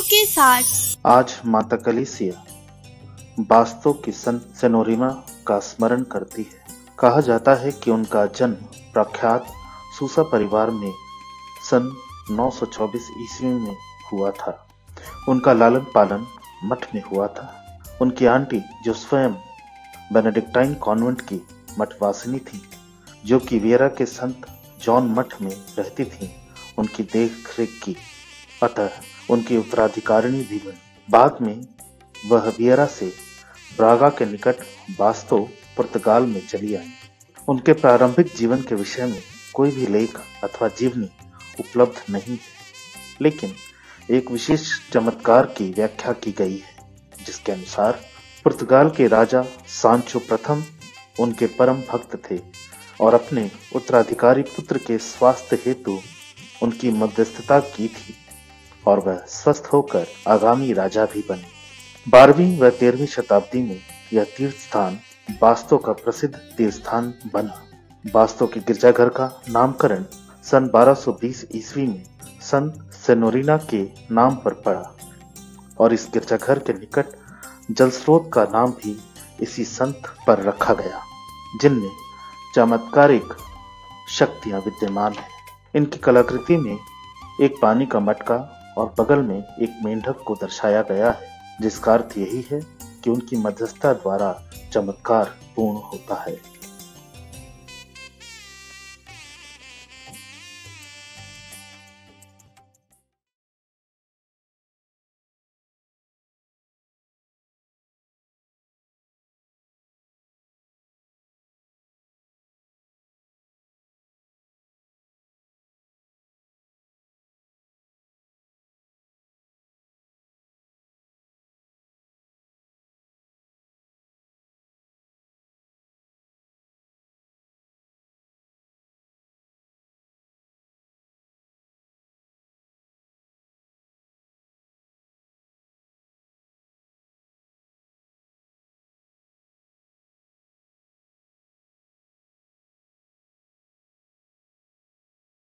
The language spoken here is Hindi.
के साथ आज माता कलीसिया बास्तों की संत सेनोरिमा का स्मरण करती है। कहा जाता है कि उनका जन्म प्रख्यात सूसा परिवार में सन 924 ईस्वी में हुआ था। उनका लालन पालन मठ में हुआ था। उनकी आंटी जो स्वयं बेनेडिक्टाइन कॉन्वेंट की मठवासिनी थी, जो कि वियरा के संत जॉन मठ में रहती थी, उनकी देखरेख की। अतः उनकी उत्तराधिकारिणी भी बनी। बाद में वह वियरा से ब्रागा के निकट बास्तो पुर्तगाल में चली आई। उनके प्रारंभिक जीवन के विषय में कोई भी लेख अथवा जीवनी उपलब्ध नहीं है, लेकिन एक विशेष चमत्कार की व्याख्या की गई है, जिसके अनुसार पुर्तगाल के राजा सांचो प्रथम उनके परम भक्त थे और अपने उत्तराधिकारी पुत्र के स्वास्थ्य हेतु उनकी मध्यस्थता की थी और वह स्वस्थ होकर आगामी राजा भी बने। 12वीं व 13वीं शताब्दी में यह तीर्थ स्थान बास्तो का प्रसिद्ध तीर्थ स्थान बना। बास्तो के गिरजाघर का नामकरण सन 1220 ईस्वी में संत सेनोरिना के नाम पर पड़ा और इस गिरजाघर के निकट जलस्रोत का नाम भी इसी संत पर रखा गया, जिनमें चमत्कारिक शक्तियां विद्यमान है। इनकी कलाकृति में एक पानी का मटका और बगल में एक मेंढक को दर्शाया गया है, जिसका अर्थ यही है कि उनकी मध्यस्थता द्वारा चमत्कार पूर्ण होता है।